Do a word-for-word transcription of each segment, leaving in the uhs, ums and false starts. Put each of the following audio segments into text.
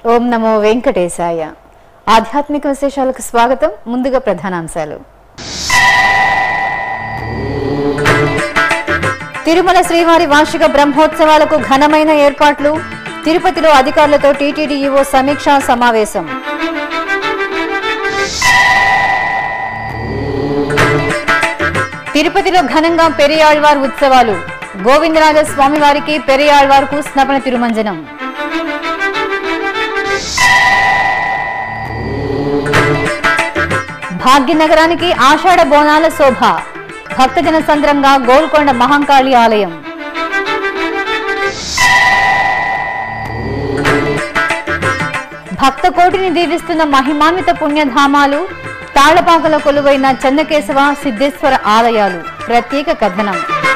ఓం నమో వెంకటేశాయ. ఆధ్యాత్మిక విశేషాలకు స్వాగతం. ముందుగా ప్రధానాంశాలు. తిరుమల శ్రీవారి వార్షిక బ్రహ్మోత్సవాలకు ఘనమైన ఏర్పాట్లు. తిరుపతిలో అధికారులతో టీటీడీ ఈవో సమీక్షా సమావేశం. తిరుపతిలో ఘనంగా పెరియాళ్వార్ ఉత్సవాలు. గోవిందరాజ స్వామివారికి పెరియాళ్వార్కు స్నపన తిరుమంజనం. భాగ్యనగరానికి ఆషాఢ బోనాల శోభ. భక్తజన సంద్రంగా గోల్కొండ మహంకాళి ఆలయం. భక్త కోటిని దీవిస్తున్న మహిమాన్విత పుణ్యధామాలు. తాళపాకల కొలువైన చెన్నకేశవ సిద్ధేశ్వర ఆలయాలు. ప్రత్యేక కథనం.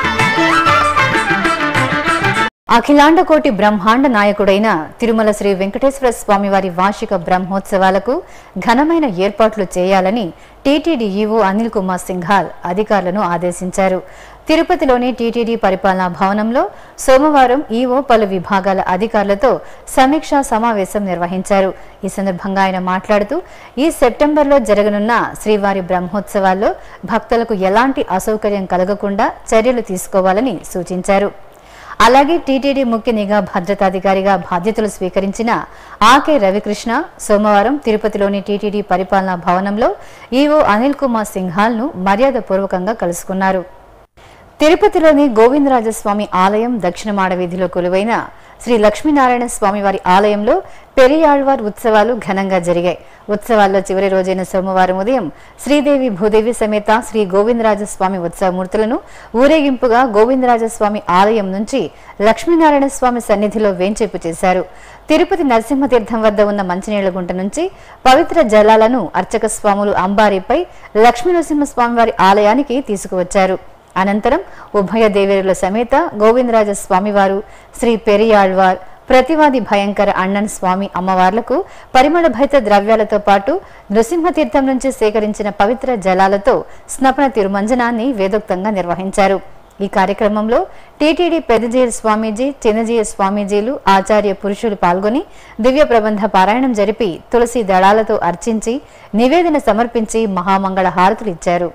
అఖిలాండ కోటి బ్రహ్మాండ నాయకుడైన తిరుమల శ్రీ వెంకటేశ్వర స్వామివారి వార్షిక బ్రహ్మోత్సవాలకు ఘనమైన ఏర్పాట్లు చేయాలని టీటీడీ ఈవో అనిల్ కుమార్ సింఘాల్ అధికారులను ఆదేశించారు. తిరుపతిలోని టీటీడీ పరిపాలనా భవనంలో సోమవారం ఈవో పలు విభాగాల అధికారులతో సమీక్షా సమావేశం నిర్వహించారు. ఈ సందర్భంగా ఆయన మాట్లాడుతూ ఈ సెప్టెంబర్లో జరగనున్న శ్రీవారి బ్రహ్మోత్సవాల్లో భక్తులకు ఎలాంటి అసౌకర్యం కలగకుండా చర్యలు తీసుకోవాలని సూచించారు. అలాగే టీటీడీ ముఖ్య నిఘా భద్రతాధికారిగా బాధ్యతలు స్వీకరించిన ఆకే రవికృష్ణ సోమవారం తిరుపతిలోని టీటీడీ పరిపాలనా భవనంలో ఈవో అనిల్ కుమార్ సింఘాల్ ను మర్యాదపూర్వకంగా కలుసుకున్నారు. తిరుపతిలోని గోవిందరాజస్వామి ఆలయం దక్షిణ మాడ వీధిలో కొలువైన శ్రీ లక్ష్మీనారాయణ స్వామివారి ఆలయంలో పెరియాళ్వార్ ఉత్సవాలు ఘనంగా జరిగాయి. ఉత్సవాల్లో చివరి రోజైన సోమవారం ఉదయం శ్రీదేవి భూదేవి సమేత శ్రీ గోవిందరాజస్వామి ఉత్సవమూర్తులను ఊరేగింపుగా గోవిందరాజస్వామి ఆలయం నుంచి లక్ష్మీనారాయణ స్వామి సన్నిధిలో వేంచేపు చేశారు. తిరుపతి నరసింహతీర్థం వద్ద ఉన్న మంచినీళ్ల గుంట నుంచి పవిత్ర జలాలను అర్చక స్వాములు అంబారీపై లక్ష్మీనరసింహస్వామివారి ఆలయానికి తీసుకువచ్చారు. అనంతరం ఉభయ దేవేరుల సమేత గోవిందరాజ స్వామివారు, శ్రీ పెరియాళ్వార్, ప్రతివాది భయంకర అಣ್ಣన్ స్వామి అమ్మవార్లకు పరిమళ భైత ద్రవ్యాలతో పాటు నృసింహతీర్థం నుంచి సేకరించిన పవిత్ర జలాలతో స్నపన తిరుమంజనాన్ని వేదోక్తంగా నిర్వహించారు. ఈ కార్యక్రమంలో టీటీడీ పెద్దజీయ స్వామీజీ, చిన్నజీయ స్వామీజీలు, ఆచార్య పురుషులు పాల్గొని దివ్య ప్రబంధ పారాయణం జరిపి తులసి దళాలతో అర్చించి నివేదన సమర్పించి మహామంగళ హారతులు ఇచ్చారు.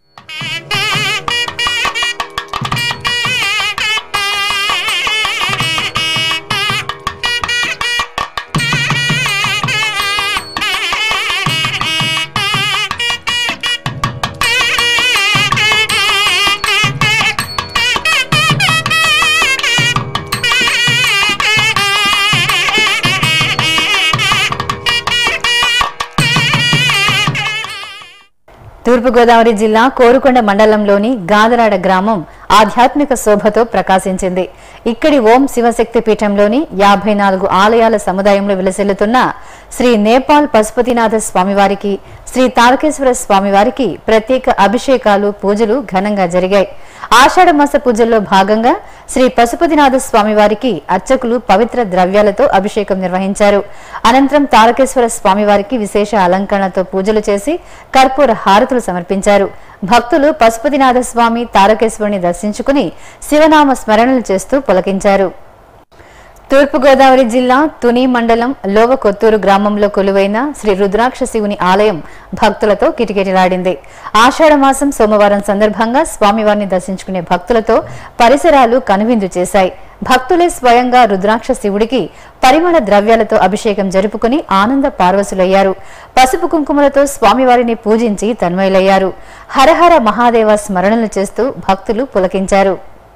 తూర్పుగోదావరి జిల్లా కోరుకొండ మండలంలోని గాదరాడ గ్రామం ఆధ్యాత్మిక శోభతో ప్రకాశించింది. ఇక్కడి ఓం శివశక్తి పీఠంలోని యాభై నాలుగు ఆలయాల సముదాయంలో విలసిల్లుతున్న శ్రీ నేపాల్ పశుపతినాథ స్వామివారికి, శ్రీ తారకేశ్వర స్వామివారికి ప్రత్యేక అభిషేకాలు, పూజలు ఘనంగా జరిగాయి. ఆషాఢ మాస పూజల్లో భాగంగా శ్రీ పశుపతినాథ స్వామివారికి అర్చకులు పవిత్ర ద్రవ్యాలతో అభిషేకం నిర్వహించారు. అనంతరం తారకేశ్వర స్వామివారికి విశేష అలంకరణతో పూజలు చేసి కర్పూర హారతులు సమర్పించారు. భక్తులు పశుపతినాథ స్వామి, తారకేశ్వరుని దర్శించుకుని శివనామ స్మరణలు చేస్తూ పులకించారు. తూర్పుగోదావరి జిల్లా తుని మండలం లోవకొత్తూరు గ్రామంలో కొలువైన శ్రీ రుద్రాక్ష శివుని ఆలయం భక్తులతో కిటకిటలాడింది. ఆషాఢ మాసం సోమవారం సందర్భంగా స్వామివారిని దర్శించుకునే భక్తులతో పరిసరాలు కనువిందు చేశాయి. భక్తులే స్వయంగా రుద్రాక్ష శివుడికి పరిమళ ద్రవ్యాలతో అభిషేకం జరుపుకుని ఆనంద పార్వసులయ్యారు. పసుపు కుంకుమలతో స్వామివారిని పూజించి తన్మయులయ్యారు. హరహర మహాదేవ స్మరణలు చేస్తూ భక్తులు పులకించారు.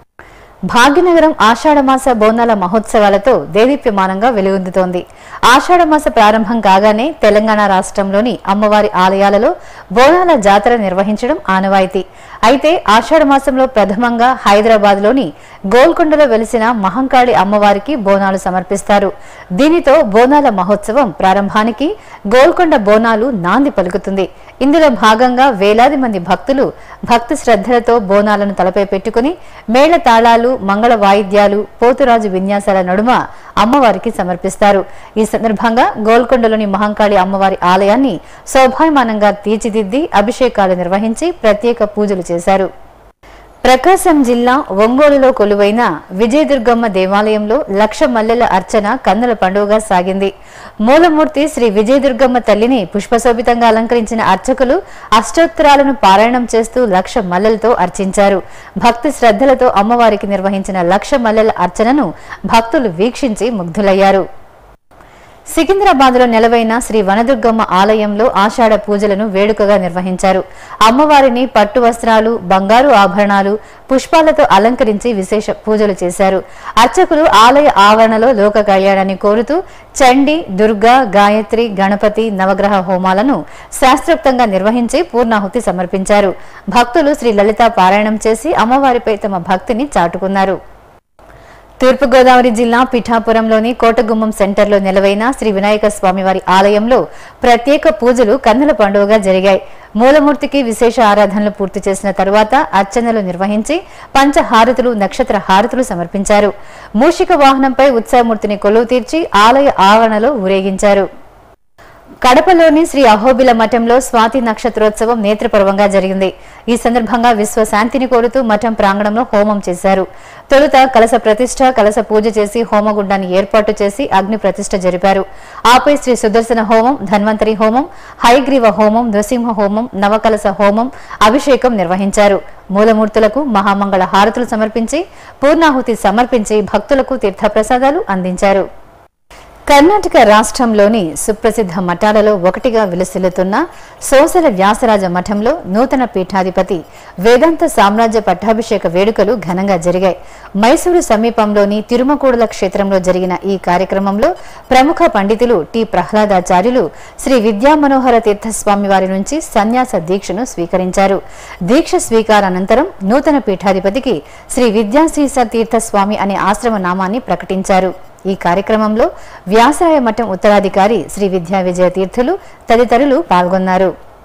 భాగ్యనగరం ఆషాఢమాస బోనాల మహోత్సవాలతో దేదీప్యమానంగా వెలుగొందుతోంది. ఆషాఢమాస ప్రారంభం కాగానే తెలంగాణ రాష్ట్రంలోని అమ్మవారి ఆలయాలలో బోనాల జాతర నిర్వహించడం ఆనవాయితీ. అయితే ఆషాఢ మాసంలో ప్రథమంగా హైదరాబాద్ లోని గోల్కొండలో వెలిసిన మహంకాళి అమ్మవారికి బోనాలు సమర్పిస్తారు. దీనితో బోనాల మహోత్సవం ప్రారంభానికి గోల్కొండ బోనాలు నాంది పలుకుతుంది. ఇందులో భాగంగా వేలాది మంది భక్తులు భక్తి శ్రద్ధలతో బోనాలను తలపై పెట్టుకుని మేళ తాళాలు, మంగళ వాయిద్యాలు, పోతురాజు విన్యాసాల నడుమ అమ్మవారికి సమర్పిస్తారు. ఈ సందర్భంగా గోల్కొండలోని మహంకాళి అమ్మవారి ఆలయాన్ని శోభాయమానంగా తీర్చిదిద్ది అభిషేకాలు నిర్వహించి ప్రత్యేక పూజలు చేశారు. ప్రకాశం జిల్లా ఒంగోలులో కొలువైన విజయదుర్గమ్మ దేవాలయంలో లక్ష మల్లెల అర్చన కన్నుల పండుగగా సాగింది. మూలమూర్తి శ్రీ విజయదుర్గమ్మ తల్లిని పుష్పశోభితంగా అలంకరించిన అర్చకులు అష్టోత్తరాలను పారాయణం చేస్తూ లక్ష మల్లెలతో అర్చించారు. భక్తి శ్రద్ధలతో అమ్మవారికి నిర్వహించిన లక్ష మల్లెల అర్చనను భక్తులు వీక్షించి ముగ్ధులయ్యారు. సికింద్రాబాద్లో నెలవైన శ్రీ వనదుర్గమ్మ ఆలయంలో ఆషాఢ పూజలను వేడుకగా నిర్వహించారు. అమ్మవారిని పట్టు వస్త్రాలు, బంగారు ఆభరణాలు, పుష్పాలతో అలంకరించి విశేష పూజలు చేశారు. అర్చకులు ఆలయ ఆవరణలో లోక కళ్యాణాన్ని కోరుతూ చండి, దుర్గా, గాయత్రి, గణపతి, నవగ్రహ హోమాలను శాస్త్రోక్తంగా నిర్వహించి పూర్ణాహుతి సమర్పించారు. భక్తులు శ్రీ లలిత పారాయణం చేసి అమ్మవారిపై తమ భక్తిని చాటుకున్నారు. తూర్పుగోదావరి జిల్లా పిఠాపురంలోని కోటగుమ్మం సెంటర్లో నెలవైన శ్రీ వినాయక స్వామివారి ఆలయంలో ప్రత్యేక పూజలు కన్నుల పండుగగా జరిగాయి. మూలమూర్తికి విశేష ఆరాధనలు పూర్తి చేసిన తరువాత అర్చనలు నిర్వహించి పంచహారతులు, నక్షత్ర హారతులు సమర్పించారు. మూషిక వాహనంపై ఉత్సవమూర్తిని కొలువు తీర్చి ఆలయ ఆవరణలో ఊరేగించారు. కడపలోని శ్రీ అహోబిల మఠంలో స్వాతి నక్షత్రోత్సవం నేత్రపర్వంగా జరిగింది. ఈ సందర్భంగా విశ్వశాంతిని కోరుతూ మఠం ప్రాంగణంలో హోమం చేశారు. తొలుత కలశ ప్రతిష్ఠ, కలశ పూజ చేసి హోమగుండాన్ని ఏర్పాటు చేసి అగ్ని ప్రతిష్ఠ జరిపారు. ఆపై శ్రీ సుదర్శన హోమం, ధన్వంతరి హోమం, హయగ్రీవ హోమం, నృసింహ హోమం, నవకలశ హోమం, అభిషేకం నిర్వహించారు. మూలమూర్తులకు మహామంగళ హారతులు సమర్పించి పూర్ణాహుతి సమర్పించి భక్తులకు తీర్థప్రసాదాలు అందించారు. కర్ణాటక రాష్ట్రంలోని సుప్రసిద్ధ మఠాలలో ఒకటిగా విలసిల్లుతున్న సోసల వ్యాసరాజ మఠంలో నూతన పీఠాధిపతి వేదాంత సామ్రాజ్య పట్టాభిషేక వేడుకలు ఘనంగా జరిగాయి. మైసూరు సమీపంలోని తిరుమకూడల క్షేత్రంలో జరిగిన ఈ కార్యక్రమంలో ప్రముఖ పండితులు టి ప్రహ్లాదాచార్యులు శ్రీ విద్యామనోహర తీర్థస్వామి వారి నుంచి సన్యాస దీక్షను స్వీకరించారు. దీక్ష స్వీకారానంతరం నూతన పీఠాధిపతికి శ్రీ విద్యాశీస తీర్థస్వామి అనే ఆశ్రమ నామాన్ని ప్రకటించారు. ఈ కార్యక్రమంలో వ్యాసరాయ మఠం ఉత్తరాధికారి శ్రీ విద్యా విజయ తీర్థులు తదితరులు పాల్గొన్నారు.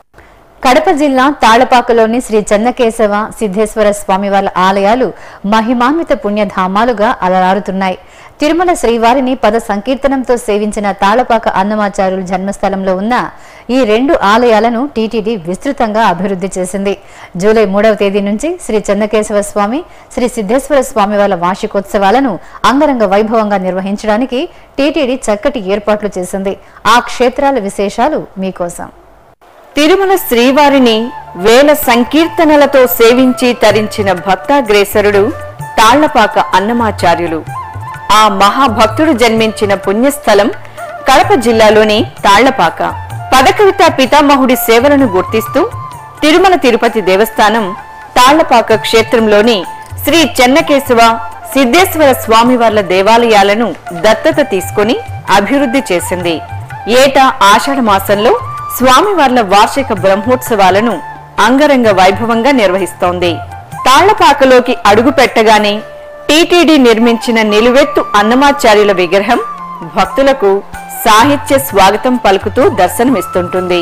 కడప జిల్లా తాళ్లపాకలోని శ్రీ చెన్నకేశవ, సిద్ధేశ్వర స్వామివార్ల ఆలయాలు మహిమాన్విత పుణ్యధామాలుగా అలరారుతున్నాయి. తిరుమల శ్రీవారిని పద సంకీర్తనంతో సేవించిన తాళ్లపాక అన్నమాచార్యుల జన్మస్థలంలో ఉన్న ఈ రెండు ఆలయాలను టీటీడీ విస్తృతంగా అభివృద్ధి చేసింది. జూలై మూడవ తేదీ నుంచి శ్రీ చెన్నకేశవ స్వామి, శ్రీ సిద్ధేశ్వర స్వామి వార్ల వార్షికోత్సవాలను అంగరంగ వైభవంగా నిర్వహించడానికి టీటీడీ చక్కటి ఏర్పాట్లు చేసింది. ఆ క్షేత్రాల విశేషాలు మీకోసం. తిరుమల శ్రీవారిని వేల సంకీర్తనలతో సేవించి తరించిన భక్తాగ్రేసరుడు తాళ్లపాక అన్నమాచార్యులు. ఆ మహాభక్తుడు జన్మించిన పుణ్యస్థలం కడప జిల్లాలోని తాళ్లపాక. పదకవిత పితామహుడి సేవలను గుర్తిస్తూ తిరుమల తిరుపతి దేవస్థానం తాళ్లపాక క్షేత్రంలోని శ్రీ చెన్నకేశవ, సిద్ధేశ్వర స్వామివార్ల దేవాలయాలను దత్తత తీసుకుని అభివృద్ధి చేసింది. ఏటా ఆషాఢ మాసంలో స్వామివార్ల వార్షిక బ్రహ్మోత్సవాలను అంగరంగ వైభవంగా నిర్వహిస్తోంది. తాళ్లపాకలోకి అడుగు పెట్టగానే టీటీడీ నిర్మించిన నిలువెత్తు అన్నమాచార్యుల విగ్రహం భక్తులకు సాహిత్య స్వాగతం పలుకుతూ దర్శనమిస్తుంటుంది.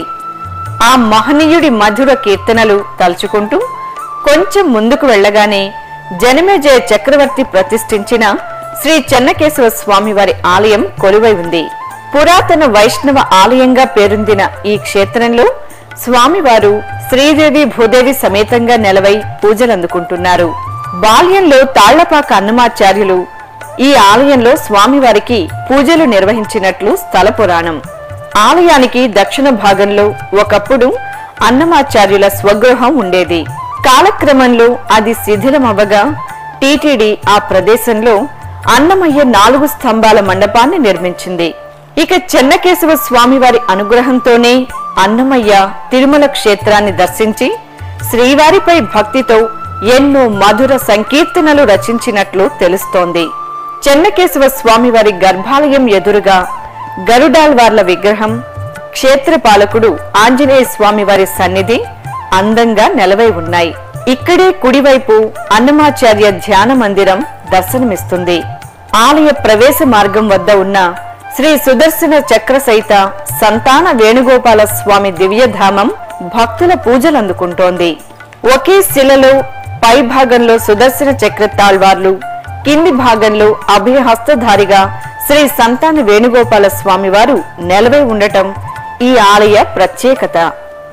ఆ మహనీయుడి మధుర కీర్తనలు తలుచుకుంటూ కొంచెం ముందుకు వెళ్లగానే జనమేజయ చక్రవర్తి ప్రతిష్ఠించిన శ్రీ చెన్నకేశవ స్వామివారి ఆలయం కొలువై ఉంది. పురాతన వైష్ణవ ఆలయంగా పేరొందిన ఈ క్షేత్రంలో స్వామివారు శ్రీదేవి భూదేవి సమేతంగా నెలవై పూజలందుకుంటున్నారు. బాల్యంలో తాళ్లపాక అన్నమాచార్యులు ఈ ఆలయంలో స్వామివారికి పూజలు నిర్వహించినట్లు స్థల పురాణం. ఆలయానికి దక్షిణ భాగంలో ఒకప్పుడు అన్నమాచార్యుల స్వగృహం ఉండేది. కాలక్రమంలో అది శిథిలమవ్వగా టీటీడీ ఆ ప్రదేశంలో అన్నమయ్య నాలుగు స్తంభాల మండపాన్ని నిర్మించింది. ఇక చెన్నకేశవ స్వామివారి అనుగ్రహంతోనే అన్నమయ్య తిరుమల క్షేత్రాన్ని దర్శించి శ్రీవారిపై భక్తితో ఎన్నో మధుర సంకీర్తనలు రచించినట్లు తెలుస్తోంది. చెన్నకేశవ స్వామివారి గర్భాలయం ఎదురుగా గరుడాల్వార్ల విగ్రహం, క్షేత్రపాలకుడు ఆంజనేయ స్వామివారి సన్నిధి అందంగా నెలవై ఉన్నాయి. ఇక్కడే కుడివైపు అన్నమాచార్య ధ్యాన మందిరం దర్శనమిస్తుంది. ఆలయ ప్రవేశ మార్గం వద్ద ఉన్న శ్రీ సుదర్శన చక్ర సహిత సంతాన వేణుగోపాల స్వామి దివ్యధామం భక్తుల పూజలందుకుంటోంది. ఒకే శిలలో పై భాగంలో సుదర్శన చక్ర తాళ్వార్లు, కింది భాగంలో అభయహస్తధారిగా శ్రీ సంతాన వేణుగోపాల స్వామివారు నెలవై ఉండటం ఈ ఆలయ ప్రత్యేకత.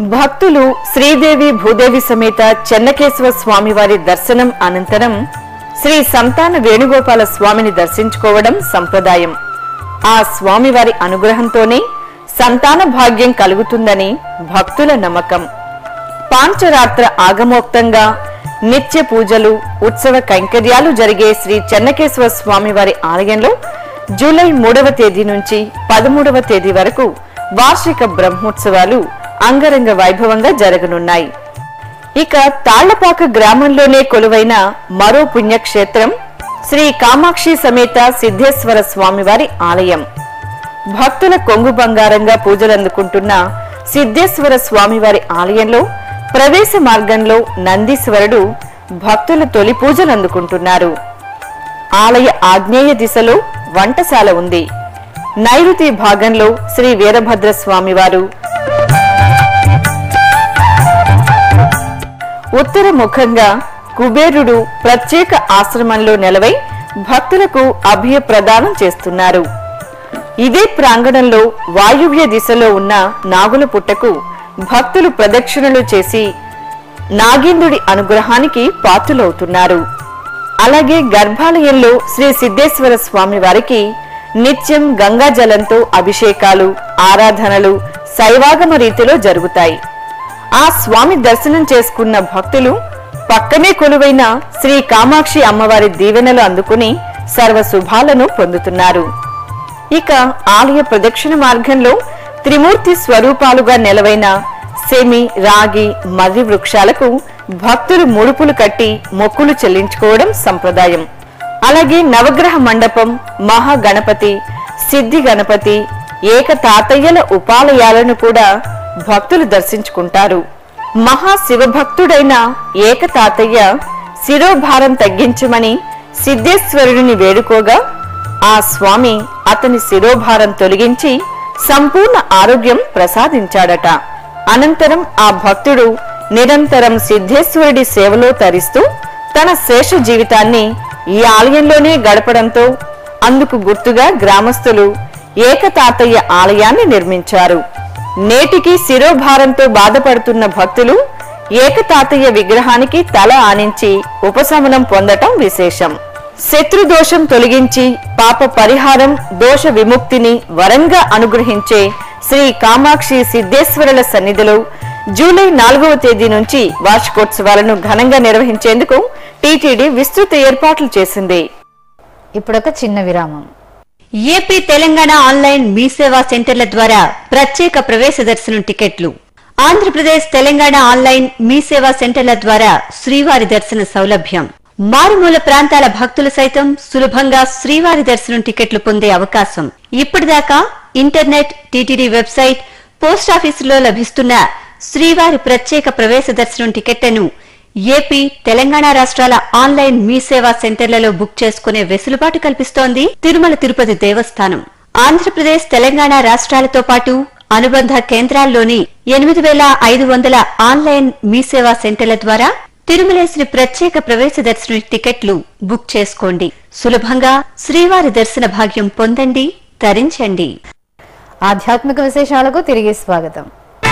భక్తులు శ్రీదేవి భూదేవి సమేత చెన్నకేశవ స్వామివారి దర్శనం అనంతరం శ్రీ సంతాన వేణుగోపాల స్వామిని దర్శించుకోవడం సంప్రదాయం. ఆ స్వామివారి అనుగ్రహంతోనే సంతాన భాగ్యం కలుగుతుందని భక్తుల నమ్మకం. పాంచరాత్ర ఆగమోక్తంగా నిత్య పూజలు, ఉత్సవ కైంకర్యాలు జరిగే శ్రీ చెన్నకేశవ స్వామివారి ఆలయంలో జూలై మూడవ తేదీ నుంచి పదమూడవ తేదీ వరకు వార్షిక బ్రహ్మోత్సవాలు అంగరంగ వైభవంగా జరగనున్నాయి. ఇక తాళ్లపాక గ్రామంలోనే కొలువైన మరో పుణ్యక్షేత్రం శ్రీ కామాక్షి సమేత సిద్ధేశ్వర స్వామివారి ఆలయం. భక్తుల కొంగు బంగారంగా పూజలందుకుంటున్న సిద్ధేశ్వర స్వామివారి ఆలయంలో ప్రవేశ మార్గంలో నందీశ్వరుడు భక్తుల తొలి పూజలు అందుకుంటున్నారు. ఆలయ ఆగ్నేయ దిశలో వంటశాల ఉంది. నైరుతి భాగంలో శ్రీ వీరభద్ర స్వామివారు, ఉత్తర ముఖంగా కుబేరుడు ప్రత్యేక ఆశ్రమంలో నెలవై భక్తులకు అభయ ప్రదానం చేస్తున్నారు. ఇదే ప్రాంగణంలో వాయువ్య దిశలో ఉన్న నాగుల పుట్టకు భక్తులు ప్రదక్షిణలు చేసి నాగేంద్రుడి అనుగ్రహానికి పాత్రులవుతున్నారు. అలాగే గర్భాలయంలో శ్రీ సిద్ధేశ్వర స్వామి వారికి నిత్యం గంగాజలంతో అభిషేకాలు, ఆరాధనలు శైవాగమ రీతిలో జరుగుతాయి. ఆ స్వామి దర్శనం చేసుకున్న భక్తులు పక్కనే కొలువైన శ్రీ కామాక్షి అమ్మవారి దీవెనలు అందుకుని సర్వ శుభాలను పొందుతున్నారు. ఇక ఆలయ ప్రదక్షిణ మార్గంలో త్రిమూర్తి స్వరూపాలుగా నెలవైన సెమి, రాగి, మర్రి వృక్షాలకు భక్తులు ముడుపులు కట్టి మొక్కులు చెల్లించుకోవడం సంప్రదాయం. అలాగే నవగ్రహ మండపం, మహాగణపతి, సిద్ధి గణపతి, ఏక తాతయ్యల ఉపాలయాలను కూడా భక్తులు దర్శించుకుంటారు. మహాశివభక్తుడైన ఏక తాతయ్య శిరోభారం తగ్గించమని సిద్ధేశ్వరుడిని వేడుకోగా ఆ స్వామి అతని శిరోభారం తొలగించి సంపూర్ణ ఆరోగ్యం ప్రసాదించాడట. అనంతరం ఆ భక్తుడు నిరంతరం సిద్ధేశ్వరుడి సేవలో తరిస్తూ తన శేష జీవితాన్ని ఈ ఆలయంలోనే గడపడంతో అందుకు గుర్తుగా గ్రామస్తులు ఏకతాతయ్య ఆలయాన్ని నిర్మించారు. నేటికి శిరోభారంతో బాధపడుతున్న భక్తులు ఏకతాతయ్య విగ్రహానికి తల ఆనించి ఉపశమనం పొందటం విశేషం. శత్రుదోషం తొలగించి పాప పరిహారం, దోష విముక్తిని వరంగా అనుగ్రహించే శ్రీ కామాక్షి సిద్ధేశ్వరుల సన్నిధిలో జూలై నాలుగవ తేదీ నుంచి వార్షికోత్సవాలను ఘనంగా నిర్వహించేందుకు టీటీడీ విస్తృత ఏర్పాట్లు చేసింది. ఇప్పుడొక చిన్న విరామం. ఏపీ తెలంగాణ ఆన్లైన్ మీ సేవా సెంటర్ల ద్వారా ప్రత్యేక ప్రవేశ దర్శనం టికెట్లు. ఆంధ్రప్రదేశ్ తెలంగాణ ఆన్లైన్ మీ సేవా సెంటర్ల ద్వారా శ్రీవారి దర్శన సౌలభ్యం. మారుమూల ప్రాంతాల భక్తులు సైతం సులభంగా శ్రీవారి దర్శనం టికెట్లు పొందే అవకాశం. ఇప్పటిదాకా ఇంటర్నెట్, టీటీడీ వెబ్సైట్, పోస్టాఫీసులో లభిస్తున్న శ్రీవారి ప్రత్యేక ప్రవేశ దర్శనం టికెట్లను ఏపీ, తెలంగాణ రాష్ట్రాల ఆన్లైన్ మీ సేవా సెంటర్లలో బుక్ చేసుకునే వెసులుబాటు కల్పిస్తోంది తిరుమల తిరుపతి దేవస్థానం. ఆంధ్రప్రదేశ్, తెలంగాణ రాష్ట్రాలతో పాటు అనుబంధ కేంద్రాల్లోని ఎనిమిది వేల ఐదు వందల ఆన్లైన్ మీ సేవా సెంటర్ల ద్వారా తిరుమలేశ్వరి ప్రత్యేక ప్రవేశ దర్శన టికెట్లు బుక్ చేసుకోండి. సులభంగా శ్రీవారి దర్శన భాగ్యం పొందండి, తరించండి. ఆధ్యాత్మిక విశేషాలకు తిరిగి స్వాగతం.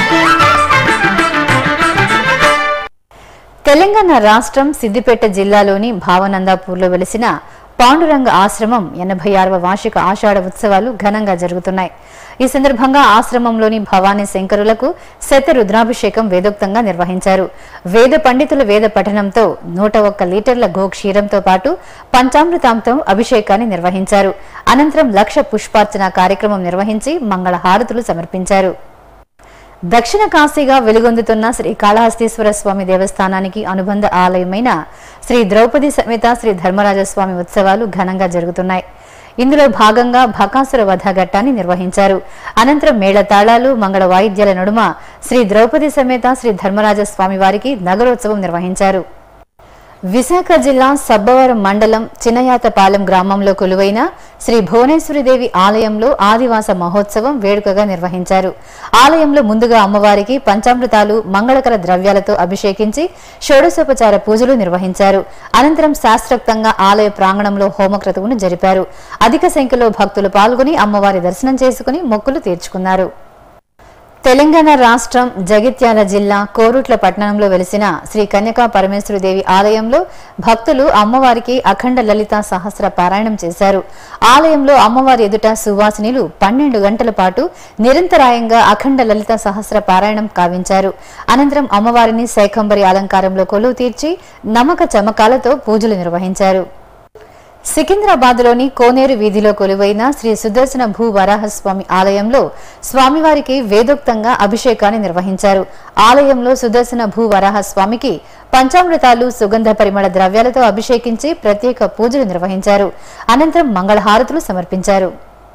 తెలంగాణ రాష్ట్రం సిద్దిపేట జిల్లాలోని భావనందాపూర్లో వెలిసిన పాండురంగ ఆశ్రమం ఎనభై ఆరవ వార్షిక ఆషాఢ ఉత్సవాలు ఘనంగా జరుగుతున్నాయి. ఈ సందర్భంగా ఆశ్రమంలోని భవానీ శంకరులకు శత రుద్రాభిషేకం వేదోక్తంగా నిర్వహించారు. వేద పండితుల వేద పఠనంతో నూట ఒక్క లీటర్ల గోక్షీరంతో పాటు పంచామృతాంతో అభిషేకాన్ని నిర్వహించారు. అనంతరం లక్ష పుష్పార్చన కార్యక్రమం నిర్వహించి మంగళ హారతులు సమర్పించారు. దక్షిణ కాశీగా వెలుగొందుతున్న శ్రీ కాళహస్తీశ్వర స్వామి దేవస్థానానికి అనుబంధ ఆలయమైన శ్రీ ద్రౌపది సమేత శ్రీ ధర్మరాజస్వామి ఉత్సవాలు ఘనంగా జరుగుతున్నాయి. ఇందులో భాగంగా బకాసుర వధ ఘట్టాన్ని నిర్వహించారు. అనంతరం మేళతాళాలు, మంగళ వాయిద్యాల నడుమ శ్రీ ద్రౌపది సమేత శ్రీ ధర్మరాజస్వామి వారికి నగరోత్సవం నిర్వహించారు. విశాఖ జిల్లా సబ్బవరం మండలం చిన్నయాతపాలెం గ్రామంలో కొలువైన శ్రీ భువనేశ్వరిదేవి ఆలయంలో ఆదివాస మహోత్సవం వేడుకగా నిర్వహించారు. ఆలయంలో ముందుగా అమ్మవారికి పంచామృతాలు, మంగళకర ద్రవ్యాలతో అభిషేకించి షోడశోపచార పూజలు నిర్వహించారు. అనంతరం శాస్త్రోక్తంగా ఆలయ ప్రాంగణంలో హోమక్రతువును జరిపారు. అధిక సంఖ్యలో భక్తులు పాల్గొని అమ్మవారి దర్శనం చేసుకుని మొక్కులు తీర్చుకున్నారు. తెలంగాణ రాష్ట్రం జగిత్యాల జిల్లా కోరుట్ల పట్టణంలో వెలిసిన శ్రీ కన్యకా పరమేశ్వరదేవి ఆలయంలో భక్తులు అమ్మవారికి అఖండ లలిత సహస్ర పారాయణం చేశారు. ఆలయంలో అమ్మవారి ఎదుట సువాసినిలు పన్నెండు గంటల పాటు నిరంతరాయంగా అఖండ లలిత సహస్ర పారాయణం కావించారు. అనంతరం అమ్మవారిని శైకంబరి అలంకారంలో కొలువు తీర్చి నమక చమకాలతో పూజలు నిర్వహించారు. సికింద్రాబాద్లోని కోనేరు వీధిలో కొలువైన శ్రీ సుదర్శన భూ వరాహస్వామి ఆలయంలో స్వామివారికి వేదోక్తంగా అభిషేకాన్ని నిర్వహించారు. ఆలయంలో సుదర్శన భూ వరాహస్వామికి పంచామృతాలు, సుగంధ పరిమళ ద్రవ్యాలతో అభిషేకించి ప్రత్యేక పూజలు నిర్వహించారు. అనంతరం మంగళహారతులు సమర్పించారు.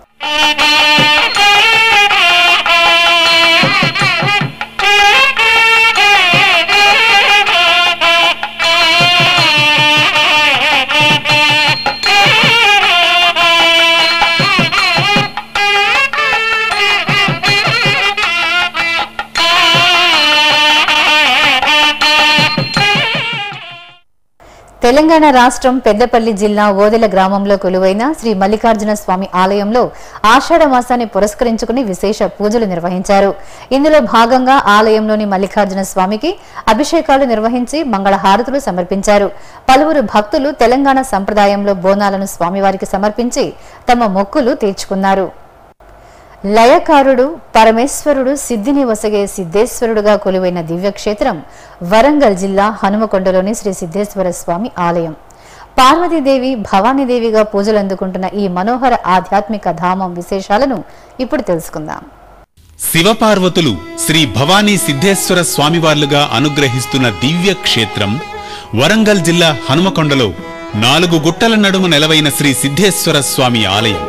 తెలంగాణ రాష్ట్రం పెద్దపల్లి జిల్లా ఓదెల గ్రామంలో కొలువైన శ్రీ మల్లికార్జున స్వామి ఆలయంలో ఆషాఢ మాసాన్ని పురస్కరించుకుని విశేష పూజలు నిర్వహించారు. ఇందులో భాగంగా ఆలయంలోని మల్లికార్జున స్వామికి అభిషేకాలు నిర్వహించి మంగళహారతులు సమర్పించారు. పలువురు భక్తులు తెలంగాణ సంప్రదాయంలో బోనాలను స్వామివారికి సమర్పించి తమ మొక్కులు తీర్చుకున్నారు. లయకారుడు పరమేశ్వరుడు సిద్ధిని వసగే సిద్ధేశ్వరుడుగా కొలువైన దివ్యక్షేత్రం వరంగల్ జిల్లా హనుమకొండలోని శ్రీ సిద్ధేశ్వర స్వామి ఆలయం. పార్వతీదేవి భవానీదేవిగా పూజలు అందుకుంటున్న ఈ మనోహర ఆధ్యాత్మిక ధామం విశేషాలను ఇప్పుడు తెలుసుకుందాం. శివపార్వతులు శ్రీ భవానీ సిద్ధేశ్వర స్వామివార్లుగా అనుగ్రహిస్తున్న దివ్య క్షేత్రం వరంగల్ జిల్లా హనుమకొండలో నాలుగు గుట్టల నడుమ నెలవైన శ్రీ సిద్ధేశ్వర స్వామి ఆలయం.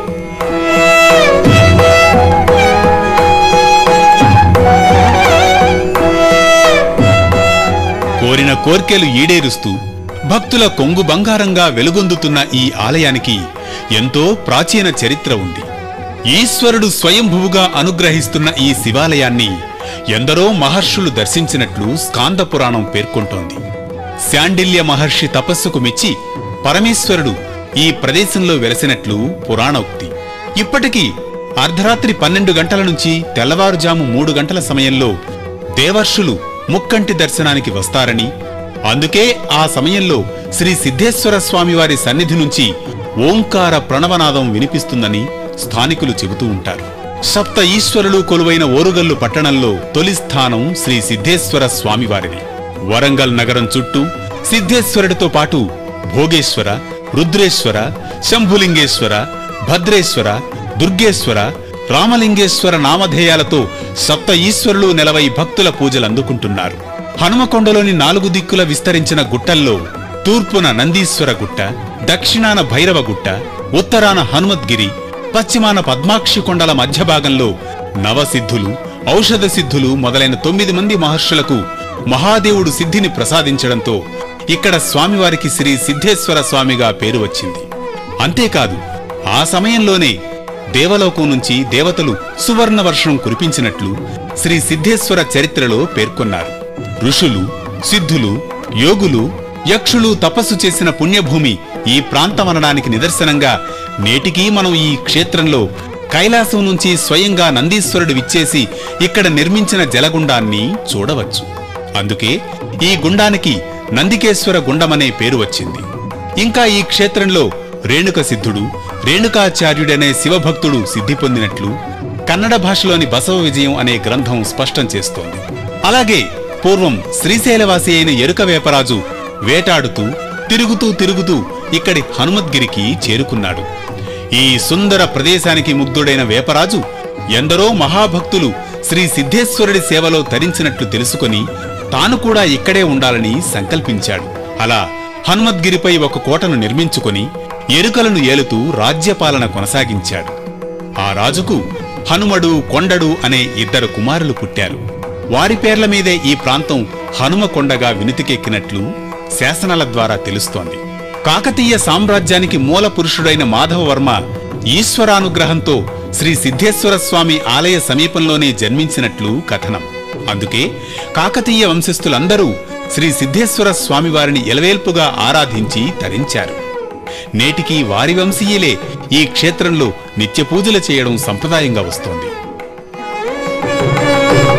కోరిన కోర్కెలు ఈడేరుస్తూ భక్తుల కొంగు బంగారంగా వెలుగొందుతున్న ఈ ఆలయానికి ఎంతో ప్రాచీన చరిత్ర ఉంది. ఈశ్వరుడు స్వయంభువుగా అనుగ్రహిస్తున్న ఈ శివాలయాన్ని ఎందరో మహర్షులు దర్శించినట్లు స్కాంద పురాణం పేర్కొంటోంది. శాండిల్య మహర్షి తపస్సుకు మెచ్చి పరమేశ్వరుడు ఈ ప్రదేశంలో వెలసినట్లు పురాణోక్తి. ఇప్పటికీ అర్ధరాత్రి పన్నెండు గంటల నుంచి తెల్లవారుజాము మూడు గంటల సమయంలో దేవర్షులు ముక్కంటి దర్శనానికి వస్తారని, అందుకే ఆ సమయంలో శ్రీ సిద్ధేశ్వర స్వామివారి సన్నిధి నుంచి ఓంకార ప్రణవనాదం వినిపిస్తుందని స్థానికులు చెబుతూ ఉంటారు. సప్త ఈశ్వరులు కొలువైన ఓరుగల్లు పట్టణంలో తొలి స్థానం శ్రీ సిద్ధేశ్వర స్వామివారిది. వరంగల్ నగరం చుట్టూ సిద్ధేశ్వరుడితో పాటు భోగేశ్వర, రుద్రేశ్వర, శంభులింగేశ్వర, భద్రేశ్వర, దుర్గేశ్వర, రామలింగేశ్వర నామధేయాలతో సప్త ఈశ్వరులు నెలవై భక్తుల పూజలందుకుంటున్నారు. హనుమకొండలోని నాలుగు దిక్కుల విస్తరించిన గుట్టల్లో తూర్పున నందీశ్వర గుట్ట, దక్షిణాన భైరవ గుట్ట, ఉత్తరాన హనుమద్గిరి, పశ్చిమాన పద్మాక్షి కొండల మధ్య భాగంలో నవసిద్ధులు, ఔషధ సిద్ధులు మొదలైన తొమ్మిది మంది మహర్షులకు మహాదేవుడు సిద్ధిని ప్రసాదించడంతో ఇక్కడ స్వామివారికి శ్రీ సిద్ధేశ్వర స్వామిగా పేరు వచ్చింది. అంతేకాదు ఆ సమయంలోనే దేవలోకం నుంచి దేవతలు సువర్ణ వర్షం కురిపించినట్లు శ్రీ సిద్ధేశ్వర చరిత్రలో పేర్కొన్నారు. ఋషులు, సిద్ధులు, యోగులు, యక్షులు తపస్సు చేసిన పుణ్యభూమి ఈ ప్రాంతమనడానికి నిదర్శనంగా నేటికీ మనం ఈ క్షేత్రంలో కైలాసం నుంచి స్వయంగా నందీశ్వరుడు విచ్చేసి ఇక్కడ నిర్మించిన జలగుండాన్ని చూడవచ్చు. అందుకే ఈ గుండానికి నందికేశ్వర గుండమనే పేరు వచ్చింది. ఇంకా ఈ క్షేత్రంలో రేణుక సిద్ధుడు, రేణుకాచార్యుడనే శివభక్తుడు సిద్ధి పొందినట్లు కన్నడ భాషలోని బసవ విజయం అనే గ్రంథం స్పష్టం చేస్తోంది. అలాగే పూర్వం శ్రీశైలవాసి అయిన ఎరుక వేపరాజు వేటాడుతూ తిరుగుతూ తిరుగుతూ ఇక్కడి హనుమద్గిరికి చేరుకున్నాడు. ఈ సుందర ప్రదేశానికి ముగ్ధుడైన వేపరాజు ఎందరో మహాభక్తులు శ్రీ సిద్ధేశ్వరుడి సేవలో తరించినట్లు తెలుసుకుని తాను కూడా ఇక్కడే ఉండాలని సంకల్పించాడు. అలా హనుమద్గిరిపై ఒక కోటను నిర్మించుకొని ఎరుకలను ఏలుతూ రాజ్యపాలన కొనసాగించాడు. ఆ రాజుకు హనుమడు, కొండడు అనే ఇద్దరు కుమారులు పుట్టారు. వారి పేర్ల మీదే ఈ ప్రాంతం హనుమకొండగా వినుతికెక్కినట్లు శాసనాల ద్వారా తెలుస్తోంది. కాకతీయ సామ్రాజ్యానికి మూల పురుషుడైన మాధవవర్మ ఈశ్వరానుగ్రహంతో శ్రీ సిద్ధేశ్వర స్వామి ఆలయ సమీపంలోనే జన్మించినట్లు కథనం. అందుకే కాకతీయ వంశస్థులందరూ శ్రీ సిద్ధేశ్వర స్వామివారిని ఎలవేల్పుగా ఆరాధించి తరించారు. నేటికి వారి వంశీయులే ఈ క్షేత్రంలో నిత్య పూజలు చేయడం సంప్రదాయంగా వస్తోంది.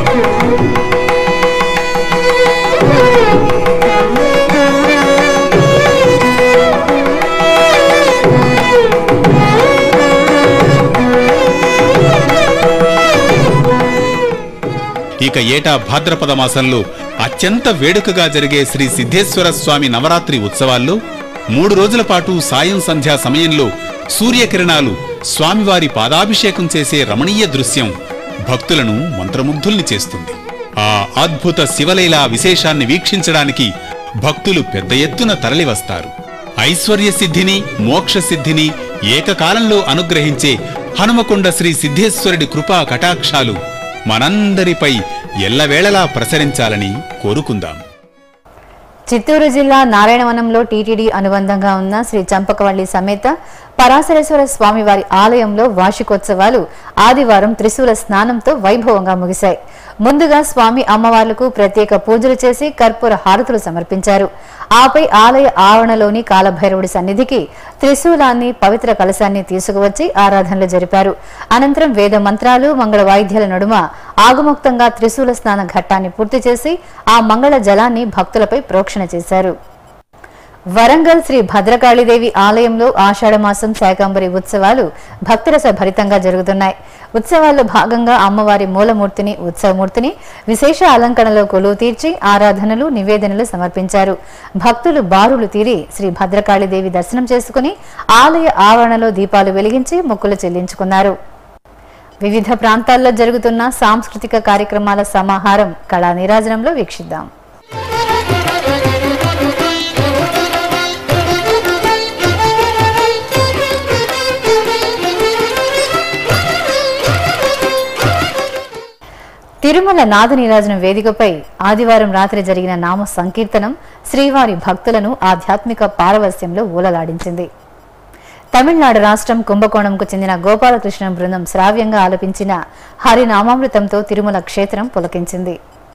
ఇక ఏటా భాద్రపద మాసంలో అత్యంత వేడుకగా జరిగే శ్రీ సిద్ధేశ్వర స్వామి నవరాత్రి ఉత్సవాల్లో మూడు రోజుల పాటు సాయం సంధ్యా సమయంలో సూర్యకిరణాలు స్వామివారి పాదాభిషేకం చేసే రమణీయ దృశ్యం భక్తులను మంత్రముగ్ధుల్ని చేస్తుంది. ఆ అద్భుత శివలీలా విశేషాన్ని వీక్షించడానికి భక్తులు పెద్ద ఎత్తున తరలివస్తారు. ఐశ్వర్య సిద్ధిని, మోక్ష సిద్ధిని ఏకకాలంలో అనుగ్రహించే హనుమకొండ శ్రీ సిద్ధేశ్వరుడి కృపా కటాక్షాలు మనందరిపై ఎల్లవేళలా ప్రసరించాలని కోరుకుందాం. చిత్తూరు జిల్లా నారాయణవనంలో టీటీడీ అనుబంధంగా ఉన్న శ్రీ చంపకవల్లి సమేత పరాశరేశ్వర స్వామివారి ఆలయంలో వార్షికోత్సవాలు ఆదివారం త్రిశూల స్నానంతో వైభవంగా ముగిశాయి. ముందుగా స్వామి అమ్మవార్లకు ప్రత్యేక పూజలు చేసి కర్పూర హారతులు సమర్పించారు. ఆపై ఆలయ ఆవరణలోని కాలభైరవుడి సన్నిధికి త్రిశూలాన్ని, పవిత్ర కలశాన్ని తీసుకువచ్చి ఆరాధనలు జరిపారు. అనంతరం వేద మంత్రాలు, మంగళ వాయిద్యాల నడుమ ఆగమోక్తంగా త్రిశూల స్నాన ఘట్టాన్ని పూర్తి చేసి ఆ మంగళ జలాన్ని భక్తులపై ప్రోక్షణ చేశారు. వరంగల్ శ్రీ భద్రకాళీదేవి ఆలయంలో ఆషాఢమాసం శాకంబరి ఉత్సవాలు భక్తురస భరితంగా జరుగుతున్నాయి. ఉత్సవాల్లో భాగంగా అమ్మవారి మూలమూర్తిని, ఉత్సవమూర్తిని విశేష అలంకరణలో కొలువు తీర్చి ఆరాధనలు, నివేదనలు సమర్పించారు. భక్తులు బారులు తీరి శ్రీ భద్రకాళీదేవి దర్శనం చేసుకుని ఆలయ ఆవరణలో దీపాలు వెలిగించి మొక్కులు చెల్లించుకున్నారు. వివిధ ప్రాంతాల్లో జరుగుతున్న సాంస్కృతిక కార్యక్రమాల సమాహారం కళా నీరాజనంలో వీక్షిద్దాం. తిరుమల నాద నీరాజనం వేదికపై ఆదివారం రాత్రి జరిగిన నామ సంకీర్తనం శ్రీవారి భక్తులను ఆధ్యాత్మిక పారవస్యంలో ఊలలాడించింది. తమిళనాడు రాష్ట్రం కుంభకోణంకు చెందిన గోపాలకృష్ణ బృందం శ్రావ్యంగా ఆలపించిన హరినామామృతంతో తిరుమల క్షేత్రం పులకించింది.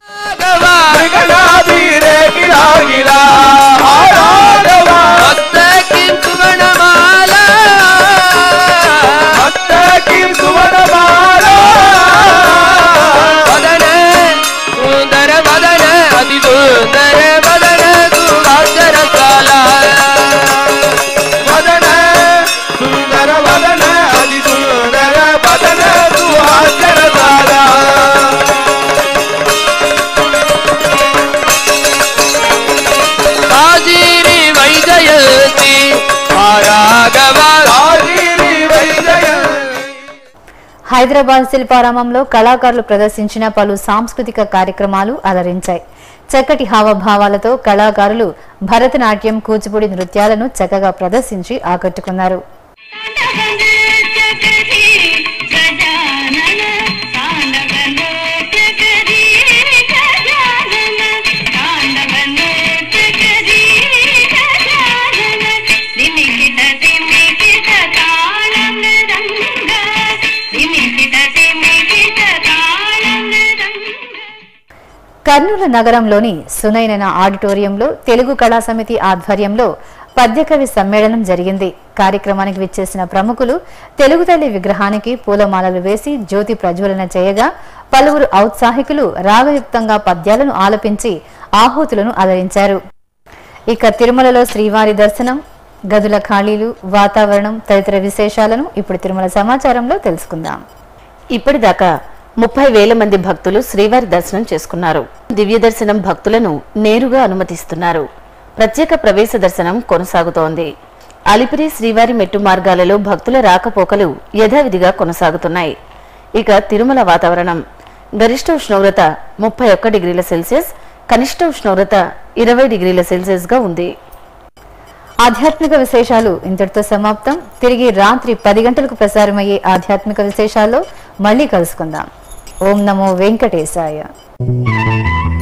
హైదరాబాద్ శిల్పారామంలో కళాకారులు ప్రదర్శించిన పలు సాంస్కృతిక కార్యక్రమాలు అలరించాయి. చక్కటి హావభావాలతో కళాకారులు భరతనాట్యం, కూచిపూడి నృత్యాలను చక్కగా ప్రదర్శించి ఆకట్టుకున్నారు. కర్నూలు నగరంలోని సునైన ఆడిటోరియంలో తెలుగు కళా సమితి ఆధ్వర్యంలో పద్యకవి సమ్మేళనం జరిగింది. కార్యక్రమానికి విచ్చేసిన ప్రముఖులు తెలుగు తల్లి విగ్రహానికి పూలమాలలు వేసి జ్యోతి ప్రజ్వలన చేయగా పలువురు ఔత్సాహికులు రాగయుక్తంగా పద్యాలను ఆలపించి ఆహూతులను అలరించారు. ఇక తిరుమలలో శ్రీవారి దర్శనం, గదుల ఖాళీలు, వాతావరణం తదితర విశేషాలను ఇప్పుడు తిరుమల సమాచారంలో తెలుసుకుందాం. ఇప్పటిదాకా ముప్పై వేల మంది భక్తులు శ్రీవారి దర్శనం చేసుకున్నారు. దివ్య దర్శనం భక్తులను నేరుగా అనుమతిస్తున్నారు. ప్రత్యేక ప్రవేశ దర్శనం కొనసాగుతోంది. అలిపిరి శ్రీవారి మెట్టు మార్గాలలో భక్తుల రాకపోకలు యథావిధిగా కొనసాగుతున్నాయి. ఇక తిరుమల వాతావరణం గరిష్ట ఉష్ణోగ్రత ముప్పై ఒక్క డిగ్రీల సెల్సియస్, కనిష్ట ఉష్ణోగ్రత ఇరవై డిగ్రీల సెల్సియస్ గా ఉంది. ఆధ్యాత్మిక విశేషాలు ఇంతటితో సమాప్తం. తిరిగి రాత్రి పది గంటలకు ప్రసారమయ్యే ఆధ్యాత్మిక విశేషాల్లో మళ్లీ కలుసుకుందాం. ఓం నమో వెంకటేశాయ.